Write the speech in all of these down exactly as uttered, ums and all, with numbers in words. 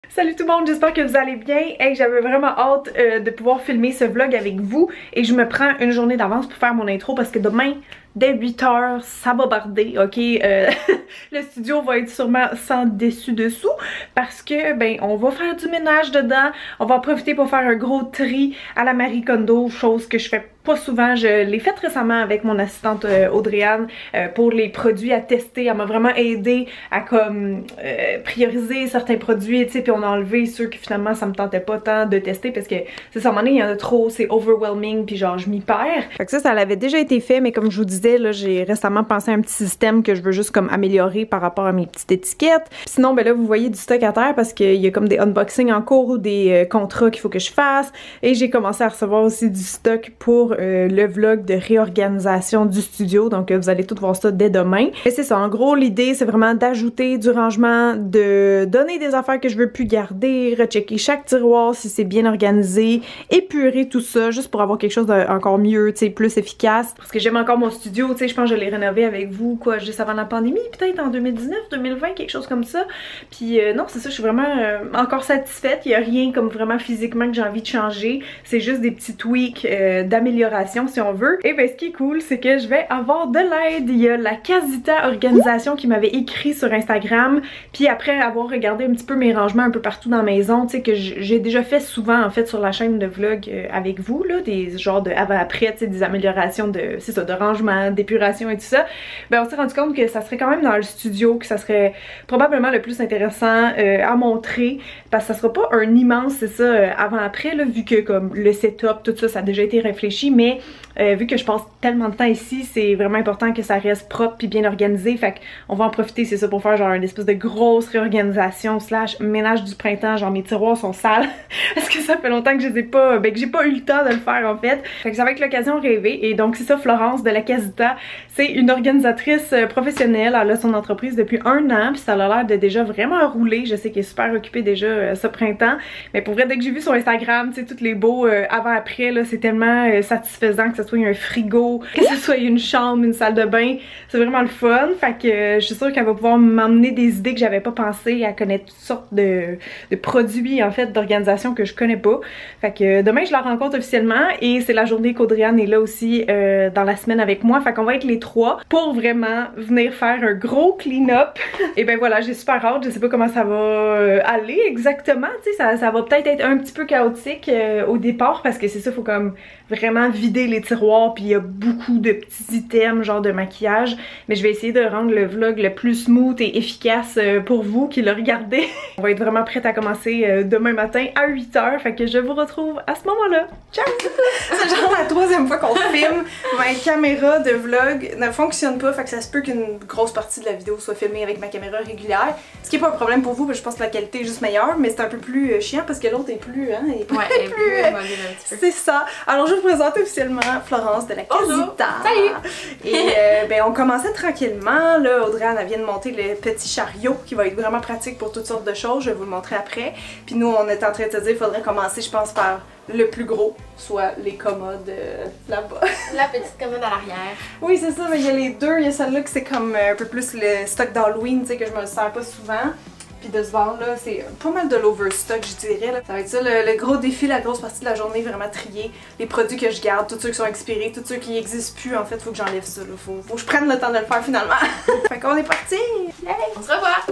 Salut tout le monde, j'espère que vous allez bien. Hey, j'avais vraiment hâte euh, de pouvoir filmer ce vlog avec vous et je me prends une journée d'avance pour faire mon intro parce que demain, dès huit heures, ça va barder, ok? Euh, le studio va être sûrement sans dessus-dessous parce que, ben, on va faire du ménage dedans. On va en profiter pour faire un gros tri à la Marie Kondo, chose que je fais pas souvent. Je l'ai faite récemment avec mon assistante euh, Audrey-Anne euh, pour les produits à tester. Elle m'a vraiment aidé à comme euh, prioriser certains produits, tu sais, puis on a enlevé ceux que finalement ça me tentait pas tant de tester parce que c'est ça, à un moment donné, il y en a trop, c'est overwhelming, puis genre je m'y perds. Fait que ça, ça l'avait déjà été fait, mais comme je vous disais, là, j'ai récemment pensé à un petit système que je veux juste comme améliorer par rapport à mes petites étiquettes. Puis sinon, ben là, vous voyez du stock à terre parce qu'il y a comme des unboxings en cours ou des euh, contrats qu'il faut que je fasse. Et j'ai commencé à recevoir aussi du stock pour Euh, le vlog de réorganisation du studio, donc euh, vous allez tout voir ça dès demain. Et c'est ça, en gros l'idée c'est vraiment d'ajouter du rangement, de donner des affaires que je veux plus garder, rechecker chaque tiroir si c'est bien organisé, épurer tout ça juste pour avoir quelque chose d'encore mieux, tu sais, plus efficace. Parce que j'aime encore mon studio, tu sais, je pense que je l'ai rénové avec vous, quoi, juste avant la pandémie, peut-être en deux mille dix-neuf, deux mille vingt, quelque chose comme ça. Puis euh, non, c'est ça, je suis vraiment euh, encore satisfaite, il y a rien comme vraiment physiquement que j'ai envie de changer, c'est juste des petits tweaks euh, d'amélioration si on veut. Et ben ce qui est cool, c'est que je vais avoir de l'aide. Il y a la Casita Organisation qui m'avait écrit sur Instagram, puis après avoir regardé un petit peu mes rangements un peu partout dans la maison, tu sais, que j'ai déjà fait souvent en fait sur la chaîne de vlog euh, avec vous, là, des genres de avant-après, tu sais, des améliorations de, c'est ça, de rangement, d'épuration et tout ça, ben on s'est rendu compte que ça serait quand même dans le studio, que ça serait probablement le plus intéressant euh, à montrer, parce que ça sera pas un immense, c'est ça, euh, avant-après, là, vu que comme le setup, tout ça, ça a déjà été réfléchi, mais euh, vu que je passe tellement de temps ici, c'est vraiment important que ça reste propre puis bien organisé, fait qu'on va en profiter, c'est ça, pour faire genre une espèce de grosse réorganisation slash ménage du printemps, genre mes tiroirs sont sales parce que ça fait longtemps que je les ai pas, ben que j'ai pas eu le temps de le faire en fait, fait que ça va être l'occasion rêvée. Et donc c'est ça, Florence de la Casita, c'est une organisatrice professionnelle, elle a son entreprise depuis un an puis ça a l'air de déjà vraiment rouler, je sais qu'elle est super occupée déjà euh, ce printemps, mais pour vrai dès que j'ai vu sur Instagram, tu sais, tous les beaux euh, avant-après là, c'est tellement euh, satisfaisant que ce soit un frigo, que ce soit une chambre, une salle de bain, c'est vraiment le fun. Fait que euh, je suis sûre qu'elle va pouvoir m'emmener des idées que j'avais pas pensé, à connaître toutes sortes de, de produits en fait d'organisation que je connais pas. Fait que euh, demain je la rencontre officiellement et c'est la journée qu'Audrey-Anne est là aussi euh, dans la semaine avec moi. Fait qu'on va être les trois pour vraiment venir faire un gros clean-up. Et ben voilà, j'ai super hâte, je sais pas comment ça va euh, aller exactement, tu sais, ça, ça va peut-être être un petit peu chaotique euh, au départ parce que c'est ça, faut comme vraiment vider les tiroirs, puis il y a beaucoup de petits items genre de maquillage, mais je vais essayer de rendre le vlog le plus smooth et efficace pour vous qui le regardez. On va être vraiment prête à commencer demain matin à huit heures, fait que je vous retrouve à ce moment-là. Ciao! C'est genre la troisième fois qu'on filme, ma caméra de vlog ne fonctionne pas, fait que ça se peut qu'une grosse partie de la vidéo soit filmée avec ma caméra régulière, ce qui est pas un problème pour vous, parce que je pense que la qualité est juste meilleure, mais c'est un peu plus chiant parce que l'autre est plus, hein, est ouais, elle est plus, plus euh, c'est ça. Alors je vous présente officiellement Florence de la Casita. Salut! Et euh, ben on commençait tranquillement, là, Audrey-Anne vient de monter le petit chariot qui va être vraiment pratique pour toutes sortes de choses, je vais vous le montrer après. Puis nous on est en train de se dire qu'il faudrait commencer, je pense, par le plus gros, soit les commodes euh, là-bas. La petite commode à l'arrière. Oui, c'est ça, mais il y a les deux, il y a celle-là que c'est comme un peu plus le stock d'Halloween, tu sais, que je me sers pas souvent. Puis de ce bord-là, c'est pas mal de l'overstock, je dirais. Là. Ça va être ça, le, le gros défi, la grosse partie de la journée, vraiment trier les produits que je garde, tous ceux qui sont expirés, tous ceux qui n'existent plus. En fait, faut que j'enlève ça. Là. Faut, faut que je prenne le temps de le faire finalement. Fait qu'on est parti! Hey, on se revoit!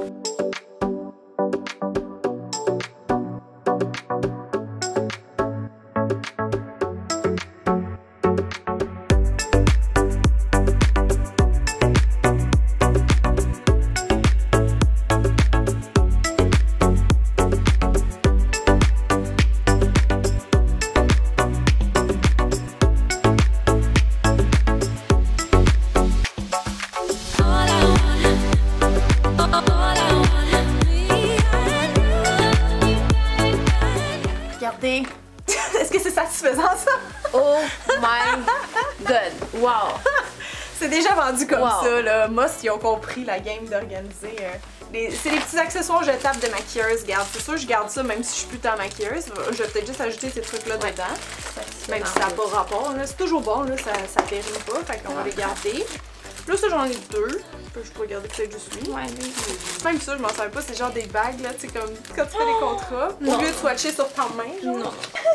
Regardez! Est-ce que c'est satisfaisant ça? Oh my god! Wow! C'est déjà vendu comme wow. ça, là. Moss, ils ont compris la game d'organiser. Euh, c'est les petits accessoires jetables de maquilleuse. Regarde, c'est sûr, je garde ça même si je suis plus tant maquilleuse. Je vais peut-être juste ajouter ces trucs-là ouais. dedans. Même si ça n'a pas rapport. C'est toujours bon, là, ça, ça périme pas. Fait qu'on va les garder. Là, ça, j'en ai deux. Je Je peux regarder peut-être juste lui. Ouais, lui. Même ça, je m'en savais pas, c'est genre des bagues là, tu sais, comme quand tu fais des contrats. Au lieu de swatcher sur ta main, genre. Non.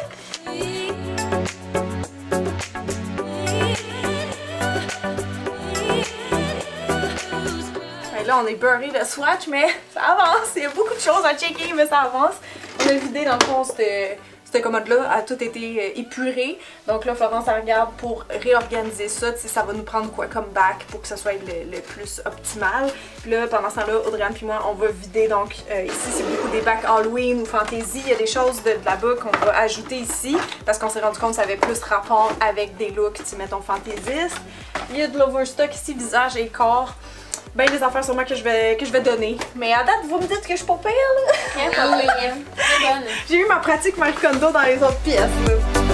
Ben là, on est beurré de swatch, mais ça avance. Il y a beaucoup de choses à checker, mais ça avance. On a vidé dans le fond, c'était. Cette commode-là a tout été épuré. Donc là, Florence, elle regarde pour réorganiser ça. Tu sais, ça va nous prendre quoi comme bac pour que ça soit le, le plus optimal. Puis là, pendant ce temps-là, Audrey-Anne puis moi, on va vider. Donc euh, ici, c'est beaucoup des bacs Halloween ou fantasy. Il y a des choses de, de là-bas qu'on va ajouter ici parce qu'on s'est rendu compte que ça avait plus rapport avec des looks, tu sais, mettons, fantaisistes. Il y a de l'overstock ici, visage et corps. Ben des affaires sûrement que je vais que je vais donner. Mais à date, vous me dites que je suis pas pire là. Bien, pas pire. C'est bonne. J'ai eu ma pratique Marie Kondo dans les autres pièces là.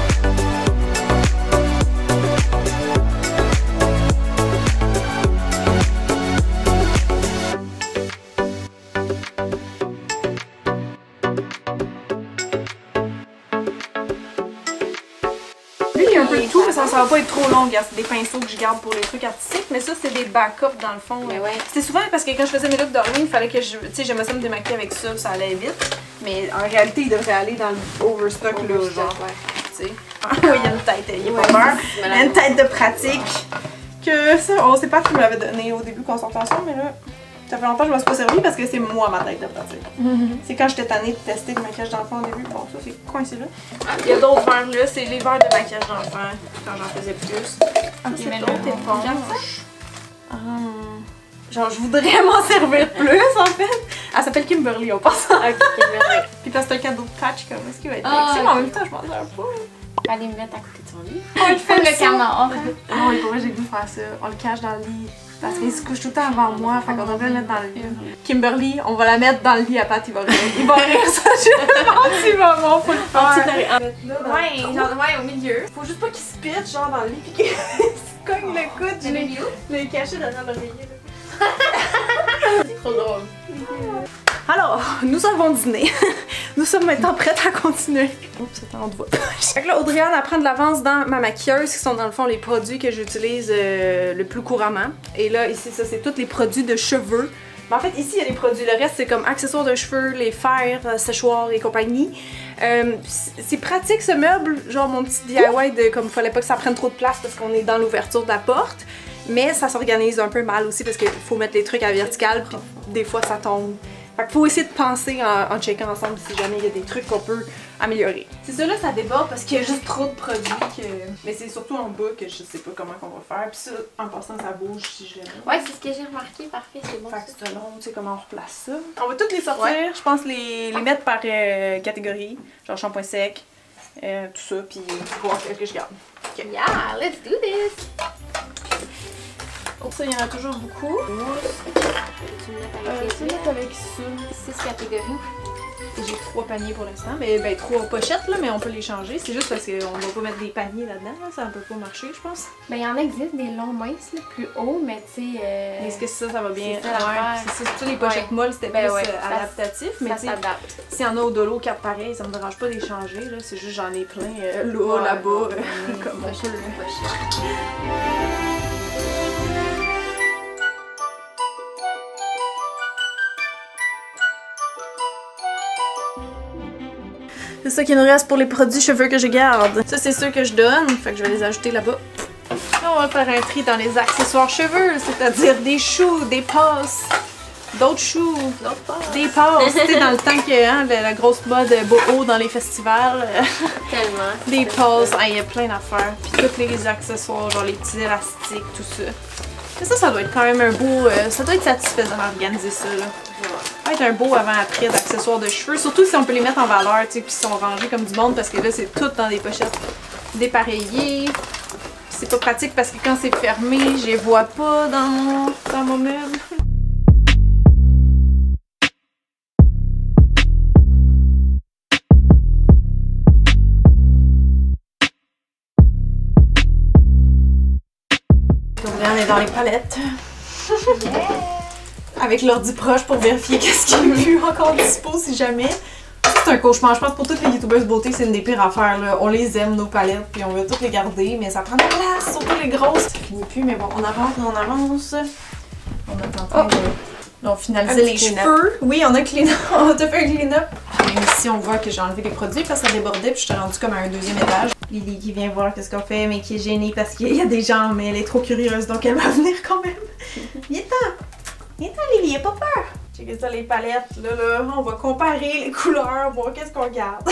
Un peu de tout, mais ça, ça va pas être trop long. C'est des pinceaux que je garde pour les trucs artistiques, mais ça, c'est des backups dans le fond. Mais ouais. C'est souvent parce que quand je faisais mes looks d'Halloween, il fallait que je. Tu sais, j'aimais ça me démaquiller avec ça, ça allait vite. Mais en réalité, il devrait aller dans le overstock, là, genre. Ouais. Tu sais. Oui, il y a une tête, il y a pas peur. Il y a une tête de pratique. Que ça, on sait pas qui me l'avait donné au début qu'on sortait ensemble, mais là. Ça fait longtemps que je me suis pas servie parce que c'est moi ma tête de pratique. Mm-hmm. C'est quand j'étais tannée de tester le maquillage d'enfant au début. Bon, ça c'est coincé là. Ah, il y a d'autres verres là, c'est les verres de maquillage d'enfant quand j'en faisais plus. Ok, mais l'autre éponge. Um, genre, je voudrais m'en servir plus en fait. Elle s'appelle Kimberly, on pense. Ok, Kimberly. Puis parce que c'est un cadeau de patch, comme est-ce qu'il va être ah, okay. Mais en même temps, je m'en sers pas. Allez me mettre à côté de son lit. On le fait le canard. Non, mais pour vrai, j'ai voulu faire ça. On le cache dans le lit. Parce qu'il se couche tout le temps avant moi, fait qu'on devrait le mettre dans le lit. Kimberly, on va la mettre dans le lit à Pat, il va rire. Il va rire, ça, je maman, faut le faire. Ouais, genre, ouais, au milieu. Faut juste pas qu'il se pitche, genre, dans le lit, pis qu'il se cogne le coude. Je l'ai caché derrière l'oreiller, là. C'est trop drôle. Alors, nous avons dîné. Nous sommes maintenant prêtes à continuer. Oups, attends, on te voit. Fait que là, Audrey-Anne apprend de l'avance dans ma maquilleuse, qui sont dans le fond les produits que j'utilise euh, le plus couramment. Et là, ici, ça, c'est tous les produits de cheveux. Mais en fait, ici, il y a des produits. Le reste, c'est comme accessoires de cheveux, les fers, séchoirs et compagnie. Euh, c'est pratique, ce meuble. Genre, mon petit D I Y de comme il fallait pas que ça prenne trop de place parce qu'on est dans l'ouverture de la porte. Mais ça s'organise un peu mal aussi parce qu'il faut mettre les trucs à verticale, puis des fois, ça tombe. Fait qu'il faut essayer de penser en, en checkant ensemble si jamais il y a des trucs qu'on peut améliorer. C'est ça là, ça déborde parce qu'il y a juste trop de produits que... Mais c'est surtout en bas que je sais pas comment qu'on va faire. Puis ça, en passant, ça bouge si jamais. Ouais, c'est ce que j'ai remarqué, parfait, c'est bon. Fait que c'est long, tu sais comment on replace ça. On va toutes les sortir, ouais. Je pense les, les mettre par euh, catégorie. Genre shampoing sec, euh, tout ça, puis voir ce que je garde. Okay. Yeah, let's do this! Pour ça, il y en a toujours beaucoup. Tu me euh, tu mets avec ça. Six catégories. J'ai trois paniers pour l'instant. Mais ben trois pochettes là, mais on peut les changer. C'est juste parce qu'on va pas mettre des paniers là-dedans. Là. Ça ne peut pas marcher, je pense. Ben il y en existe des longs minces là, plus hauts, mais tu sais. Euh... Est-ce que ça, ça va bien? C'est ça, ouais, c'est ça. Les pochettes ouais. molles, c'était ben plus ouais, euh, adaptatif. Mais tu sais, s'il y en a au dolo, quatre pareils, ça me dérange pas de les changer. C'est juste j'en ai plein euh, là, ouais, là-bas. Ouais, euh, comme on peut le... C'est ça qui nous reste pour les produits cheveux que je garde. Ça, c'est ceux que je donne, fait que je vais les ajouter là-bas. Là, on va faire un tri dans les accessoires cheveux, c'est-à-dire des choux, des passes, d'autres choux, des passes. Tu sais, dans le temps que hein, la, la grosse mode boho dans les festivals. Tellement. Des passes, il ah, y a plein d'affaires. Puis tous les accessoires, genre les petits élastiques, tout ça. Mais ça, ça doit être quand même un beau... Euh, ça doit être satisfaisant d'organiser ça, là. Ça va être un beau avant-après d'accessoires de cheveux. Surtout si on peut les mettre en valeur, tu sais, puis ils sont rangés comme du monde, parce que là, c'est tout dans des pochettes dépareillées. C'est pas pratique parce que quand c'est fermé, je les vois pas dans mon, dans mon meuble. On est dans les palettes. Yeah. Avec l'ordi proche pour vérifier qu'est-ce qui est plus encore dispo si jamais. C'est un cauchemar. Je pense que pour toutes les youtubeuses beauté, c'est une des pires affaires. Là. On les aime, nos palettes, puis on veut toutes les garder, mais ça prend de la place, surtout les grosses. Ça finit plus, mais bon, on avance, on avance. On attend train de... On finalisait les cheveux. Oui, on a clean up. On a fait un clean-up. Ici, on voit que j'ai enlevé les produits parce que ça débordait puis j'étais rendue comme à un deuxième étage. Lily qui vient voir qu'est-ce qu'on fait, mais qui est gênée parce qu'il y a des gens, mais elle est trop curieuse, donc elle va venir quand même. Viens-t'en! Viens-t'en, Lily, y'a pas peur! Checkez ça, les palettes, là, là, on va comparer les couleurs, voir qu'est-ce qu'on garde.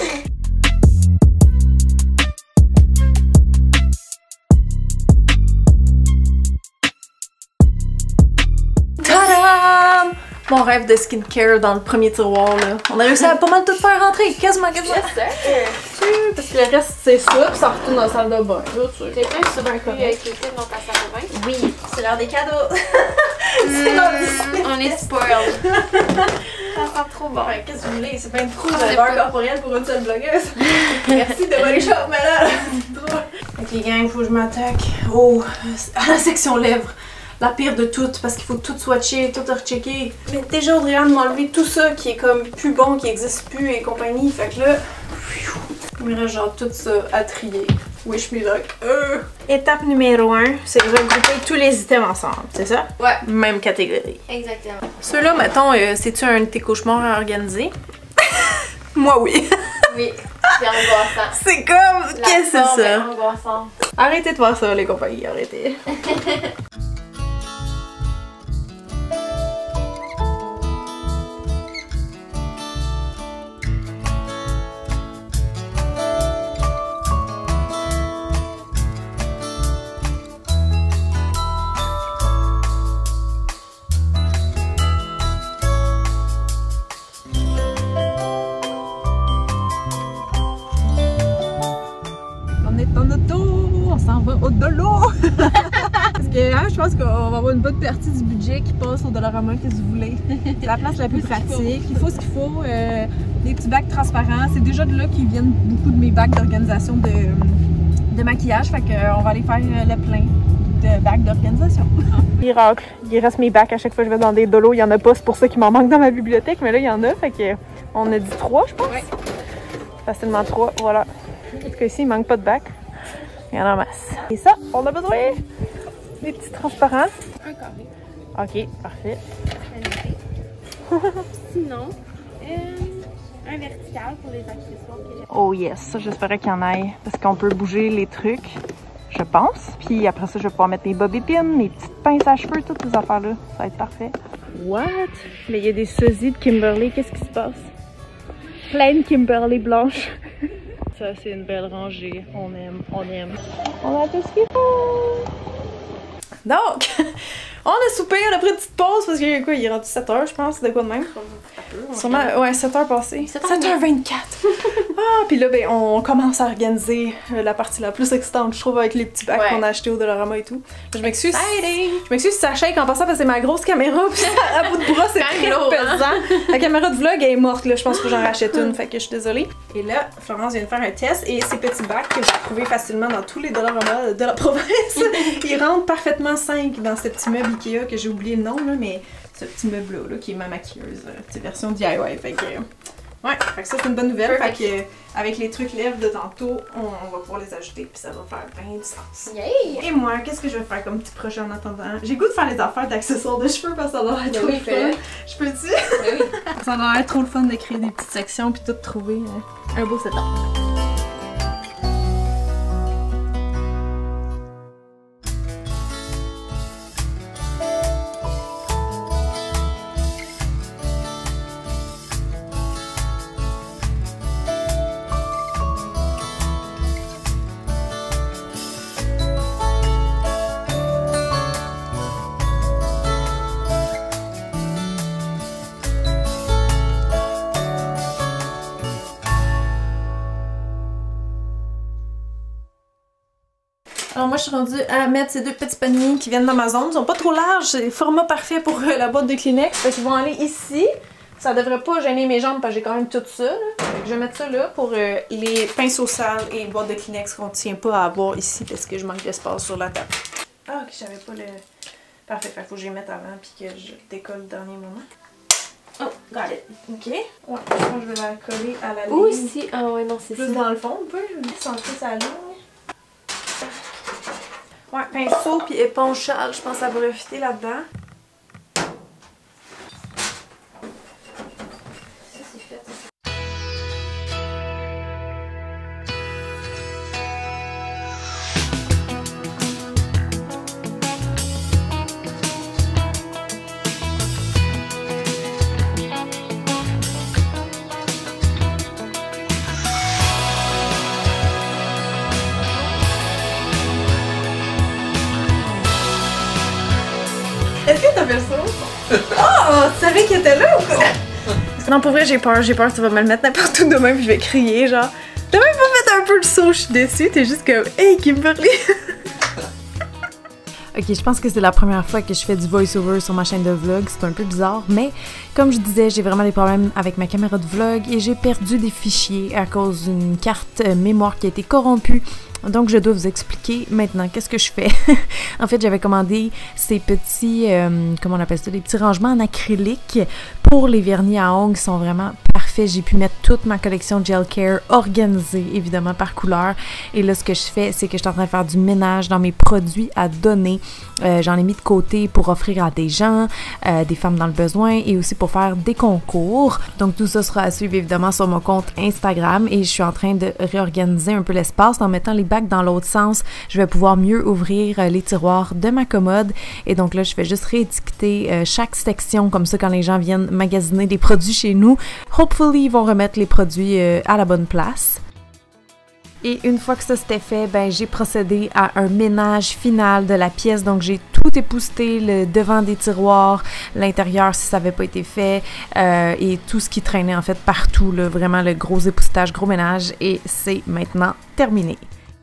Tadam! Mon rêve de skincare dans le premier tiroir, là. On a réussi à pas mal tout faire rentrer, quasiment, quasiment. Parce que le reste, c'est ça, puis ça retourne dans la salle de bain. T'es plein sur un copie avec le thé dans ta salle de bain? Oui, c'est l'heure des cadeaux. C'est l'heure des On est spoiled. Ça sent trop bon. Ouais, qu'est-ce que vous voulez? C'est pas une trop de beurre corporel pour une seule blogueuse. Merci de Body Shop, mais là, c'est trop. Ok, gang, il faut que je m'attaque. Oh, à la section lèvres. La pire de toutes, parce qu'il faut tout swatcher, tout rechecker. Mais déjà, Audrey-Anne m'a enlevé tout ça qui est comme plus bon, qui existe plus et compagnie. Fait que là, il me reste genre tout ça à trier. Wish me luck. Euh. Étape numéro un, c'est de regrouper tous les items ensemble, c'est ça? Ouais. Même catégorie. Exactement. Ceux-là, mettons, euh, c'est-tu un de tes cauchemars à organiser? Moi, oui. Oui, c'est angoissant. C'est comme, qu'est-ce que c'est ça? Angoissant. Arrêtez de voir ça, les compagnies, arrêtez. Au Dolo! Parce que hein, je pense qu'on va avoir une bonne partie du budget qui passe au Dollarama que vous voulez. C'est la place la plus pratique. Il faut ce qu'il faut. Euh, des petits bacs transparents. C'est déjà de là qu'ils viennent beaucoup de mes bacs d'organisation de, de maquillage. Fait qu'on va aller faire le plein de bacs d'organisation. Miracle! Il reste mes bacs à chaque fois que je vais dans des Dolos. Il y en a pas, c'est pour ça qu'il m'en manque dans ma bibliothèque. Mais là, il y en a. Fait que on a dit trois, je pense. Ouais. Facilement trois, voilà. En tout cas, ici, il manque pas de bacs. Il y en a en masse. Et ça, on a besoin des petits transparents. Un carré. Ok, parfait. Sinon, euh, un vertical pour les accessoires que j'ai. Oh yes, ça j'espérais qu'il y en ait. Parce qu'on peut bouger les trucs, je pense. Puis après ça, je vais pouvoir mettre mes bobby pins, mes petites pinces à cheveux, toutes ces affaires-là. Ça va être parfait. What? Mais il y a des sosies de Kimberly, qu'est-ce qui se passe? Plein de Kimberly blanches. Ça, c'est une belle rangée. On aime, on aime. On a tout ce qu'il faut. Donc, on a soupé, on a pris une petite pause parce qu'il y a quoi, il est rendu sept heures, je pense, de quoi de même? Sûrement, ouais, sept heures passées. sept heures vingt-quatre. Ah, puis là, ben, on commence à organiser la partie la plus excitante, je trouve, avec les petits bacs ouais. qu'on a achetés au Dollarama et tout. Je m'excuse. Je m'excuse si ça shake en passant parce que c'est ma grosse caméra, puis à bout de bras, c'est très lourd, pesant. Hein? La caméra de vlog elle est morte, là, je pense que j'en rachète une, fait que je suis désolée. Et là, Florence vient de faire un test et ces petits bacs que j'ai trouvés facilement dans tous les Dollarama de la province, ils rentrent parfaitement cinq dans ce petit meuble Ikea que j'ai oublié le nom, là, mais ce petit meuble là, là qui est ma maquilleuse, euh, petite version D I Y. Fait que, euh, ouais, fait que ça c'est une bonne nouvelle. Fait que, euh, avec les trucs lèvres de tantôt, on, on va pouvoir les ajouter puis ça va faire plein de sens. Yay! Et moi, qu'est-ce que je vais faire comme petit projet en attendant? J'ai goût de faire les affaires d'accessoires de cheveux parce que ça doit être trop oui, le fun. Je peux-tu? Oui. Ça doit être trop le fun de créer des petites sections puis tout trouver hein, un beau setup. Alors moi je suis rendue à mettre ces deux petits paniers qui viennent d'Amazon. Ils sont pas trop larges, c'est le format parfait pour euh, la boîte de Kleenex. Fait qu'ils vont aller ici. Ça devrait pas gêner mes jambes parce que j'ai quand même tout ça. Là. Fait que je vais mettre ça là pour euh, les pinceaux sales et les boîtes de Kleenex qu'on tient pas à avoir ici parce que je manque d'espace sur la table. Ah ok, j'avais pas le... Parfait, fait faut que je les mette avant puis que je décolle au dernier moment. Oh, got it. Ok. Ouais, je pense que je vais la coller à la ligne. Où ici? Ah ouais, non, c'est ça. Plus dans le fond, un peu, je vais centrer sa ligne. Ouais, pinceau puis éponge châle, je pense que ça va fitter là-dedans. savais qu'il était là ou quoi? Non, pour vrai, j'ai peur, j'ai peur, tu vas me le mettre n'importe où demain puis je vais crier, genre. T'as même pas fait un peu le saut, je suis déçue, t'es juste comme, hey, Kimberly! Ok, je pense que c'est la première fois que je fais du voice-over sur ma chaîne de vlog, c'est un peu bizarre, mais comme je disais, j'ai vraiment des problèmes avec ma caméra de vlog et j'ai perdu des fichiers à cause d'une carte mémoire qui a été corrompue. Donc, je dois vous expliquer maintenant qu'est-ce que je fais. En fait, j'avais commandé ces petits, euh, comment on appelle ça, des petits rangements en acrylique pour les vernis à ongles qui sont vraiment parfaits. J'ai pu mettre toute ma collection Gel Care organisée, évidemment, par couleur. Et là, ce que je fais, c'est que je suis en train de faire du ménage dans mes produits à donner. Euh, J'en ai mis de côté pour offrir à des gens, euh, des femmes dans le besoin et aussi pour faire des concours. Donc, tout ça sera à suivre, évidemment, sur mon compte Instagram. Et je suis en train de réorganiser un peu l'espace en mettant les bacs dans l'autre sens. Je vais pouvoir mieux ouvrir euh, les tiroirs de ma commode. Et donc là, je vais juste réétiqueter euh, chaque section. Comme ça, quand les gens viennent magasiner des produits chez nous, hopefully, ils vont remettre les produits euh, à la bonne place. Et une fois que ça c'était fait, ben j'ai procédé à un ménage final de la pièce. Donc j'ai tout épousseté, le devant des tiroirs, l'intérieur si ça n'avait pas été fait, euh, et tout ce qui traînait en fait partout, là, vraiment le gros époussetage, gros ménage. Et c'est maintenant terminé.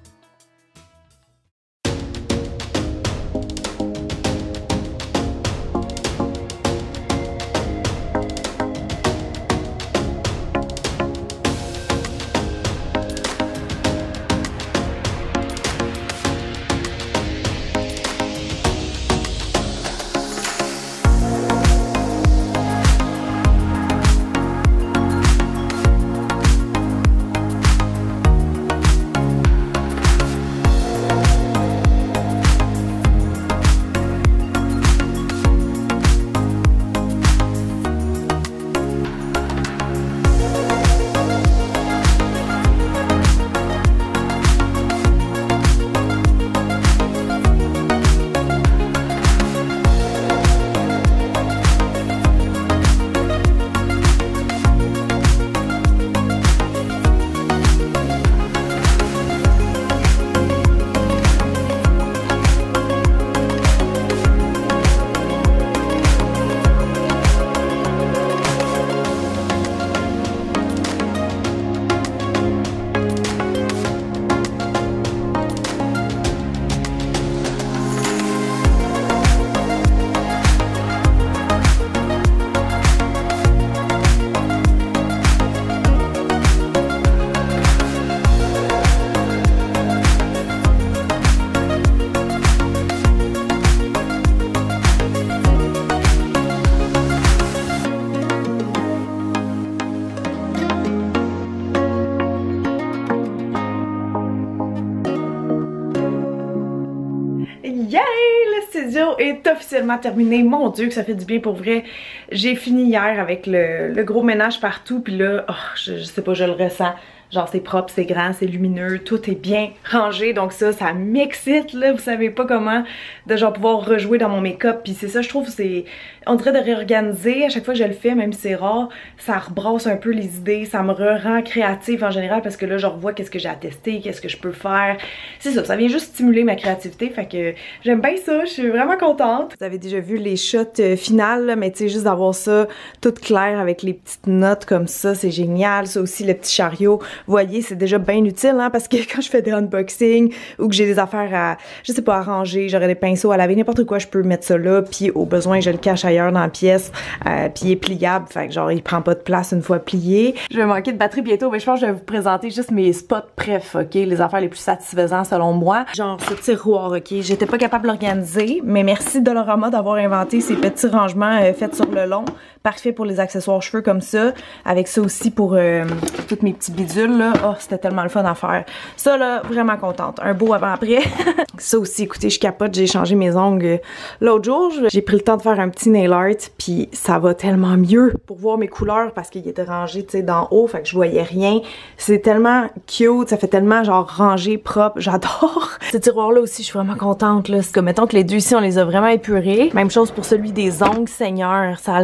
Est officiellement terminé. Mon Dieu que ça fait du bien pour vrai. J'ai fini hier avec le, le gros ménage partout puis là, oh, je, je sais pas, je le ressens. Genre c'est propre, c'est grand, c'est lumineux, tout est bien rangé, donc ça, ça m'excite là, vous savez pas comment, de genre pouvoir rejouer dans mon make-up, puis c'est ça je trouve, c'est, on dirait de réorganiser, à chaque fois que je le fais, même si c'est rare, ça rebrasse un peu les idées, ça me rend créative en général, parce que là je revois qu'est-ce que j'ai à tester, qu'est-ce que je peux faire, c'est ça, ça vient juste stimuler ma créativité, fait que j'aime bien ça, je suis vraiment contente. Vous avez déjà vu les shots euh, finales, là, mais tu sais, juste d'avoir ça tout clair avec les petites notes comme ça, c'est génial, ça aussi, le petit chariot. Vous voyez, c'est déjà bien utile, hein, parce que quand je fais des unboxings ou que j'ai des affaires à, je sais pas, à ranger, j'aurais des pinceaux à laver, n'importe quoi, je peux mettre ça là, puis au besoin, je le cache ailleurs dans la pièce, euh, puis il est pliable, fait que genre, il prend pas de place une fois plié. Je vais manquer de batterie bientôt, mais je pense que je vais vous présenter juste mes spots préf, ok, les affaires les plus satisfaisantes selon moi. Genre, ce tiroir, ok, j'étais pas capable de l'organiser, mais merci Dollarama d'avoir inventé ces petits rangements euh, faits sur le long, parfait pour les accessoires cheveux comme ça, avec ça aussi pour euh, toutes mes petits bidules, là. Oh, c'était tellement le fun à faire. Ça, là, vraiment contente. Un beau avant-après. Ça aussi, écoutez, je capote, j'ai changé mes ongles l'autre jour. J'ai pris le temps de faire un petit nail art, puis ça va tellement mieux pour voir mes couleurs parce qu'il était rangé, tu sais, d'en haut, fait que je voyais rien. C'est tellement cute, ça fait tellement, genre, rangé, propre. J'adore. Ce tiroir-là aussi, je suis vraiment contente, là. C'est comme, mettons que les deux ici, on les a vraiment épurés. Même chose pour celui des ongles Seigneur. Ça a sauvé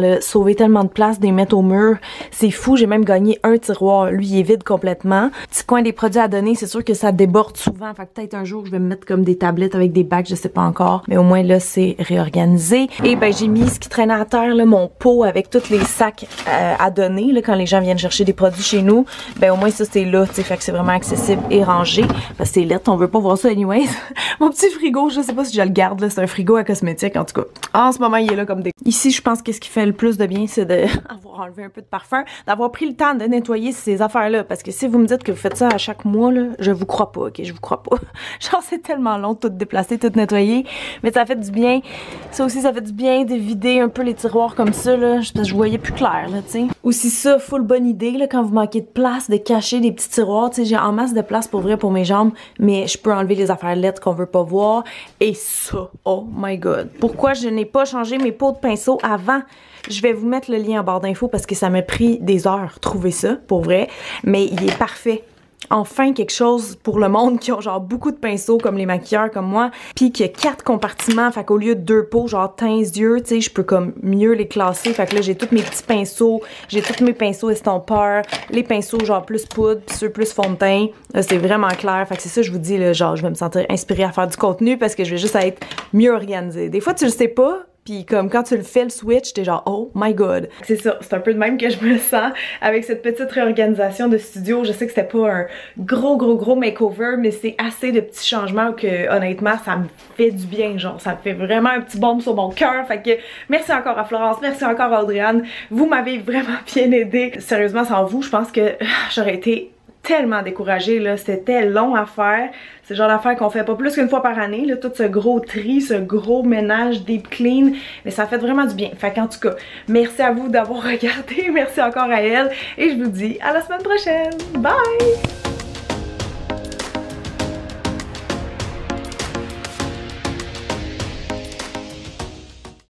trouvé tellement de place de les mettre au mur. C'est fou, j'ai même gagné un tiroir. Lui, il est vide complètement. Petit coin des produits à donner, c'est sûr que ça déborde souvent. Fait que peut-être un jour, je vais me mettre comme des tablettes avec des bacs, je sais pas encore. Mais au moins là, c'est réorganisé. Et ben, j'ai mis ce qui traînait à terre, là, mon pot avec tous les sacs euh, à donner, là, quand les gens viennent chercher des produits chez nous. Ben, au moins, ça, c'est là, tu sais. Fait que c'est vraiment accessible et rangé. Parce que c'est lettre, on veut pas voir ça anyways. Mon petit frigo, je sais pas si je le garde, là. C'est un frigo à cosmétiques, en tout cas. En ce moment, il est là comme des... Ici, je pense que ce qui fait le plus de bien, c'est d'avoir enlevé un peu de parfum, d'avoir pris le temps de nettoyer ces affaires-là. Parce que si vous me dites que vous faites ça à chaque mois, là, je vous crois pas, ok? Je vous crois pas. Genre, c'est tellement long de tout déplacer, tout nettoyer. Mais ça fait du bien. Ça aussi, ça fait du bien de vider un peu les tiroirs comme ça, là. Parce que je voyais plus clair, là, tu sais. Aussi ça, full bonne idée, là, quand vous manquez de place, de cacher des petits tiroirs. Tu sais, j'ai en masse de place pour vrai pour mes jambes, mais je peux enlever les affaires lettres qu'on veut pas voir. Et ça, oh my god. Pourquoi je n'ai pas changé mes pots de pinceau avant? Je vais vous mettre le lien en barre d'infos parce que ça m'a pris des heures trouver ça, pour vrai. Mais il est parfait. Enfin, quelque chose pour le monde qui ont genre beaucoup de pinceaux comme les maquilleurs comme moi, puis qu'il y a quatre compartiments, fait qu'au lieu de deux pots genre teint yeux, tu sais, je peux comme mieux les classer. Fait que là, j'ai tous mes petits pinceaux, j'ai tous mes pinceaux estompeurs, les pinceaux genre plus poudre, puis ceux plus fond de teint. Là, c'est vraiment clair. Fait que c'est ça, je vous dis, là, genre, je vais me sentir inspirée à faire du contenu parce que je vais juste être mieux organisée. Des fois, tu le sais pas, puis comme quand tu le fais le switch, t'es genre oh my god. C'est ça, c'est un peu de même que je me sens avec cette petite réorganisation de studio. Je sais que c'était pas un gros gros gros makeover, mais c'est assez de petits changements que honnêtement ça me fait du bien, genre ça me fait vraiment un petit baume sur mon cœur. Fait que merci encore à Florence, merci encore à Audrey-Anne, vous m'avez vraiment bien aidé. Sérieusement, sans vous, je pense que j'aurais été tellement découragée, là, c'était long à faire. C'est le genre d'affaire qu'on fait pas plus qu'une fois par année, là, tout ce gros tri, ce gros ménage deep clean, mais ça fait vraiment du bien. Fait qu'en tout cas, merci à vous d'avoir regardé, merci encore à elle, et je vous dis à la semaine prochaine. Bye!